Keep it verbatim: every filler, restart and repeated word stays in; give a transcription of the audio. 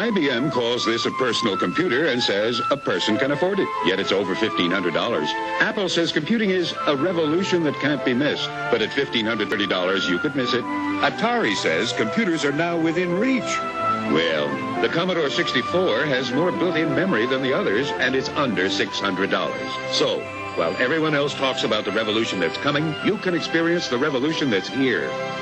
I B M calls this a personal computer and says a person can afford it, yet it's over fifteen hundred dollars. Apple says computing is a revolution that can't be missed, but at fifteen hundred thirty dollars you could miss it. Atari says computers are now within reach. Well, the Commodore sixty-four has more built-in memory than the others, and it's under six hundred dollars. So, while everyone else talks about the revolution that's coming, you can experience the revolution that's here.